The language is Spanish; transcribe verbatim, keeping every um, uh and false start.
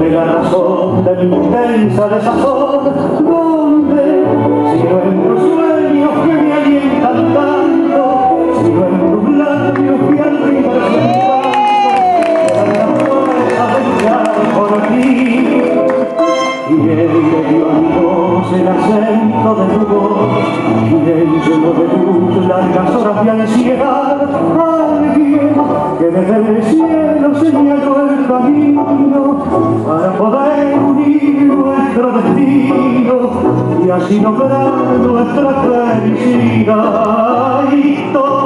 Dime la razón de mi intensa desazón, ¿dónde? Si no en tus sueños que me alientan tanto, si no en tus labios que al ritmo de su canto me dan la fuerza de luchar por ti. Y él le dio a mi voz el acento de tu voz, y él llenó de luz largas horas de ansiedad. Alguien que desde el cielo señaló el camino para poder unir nuestro destino y así lograr nuestra felicidad. Y todo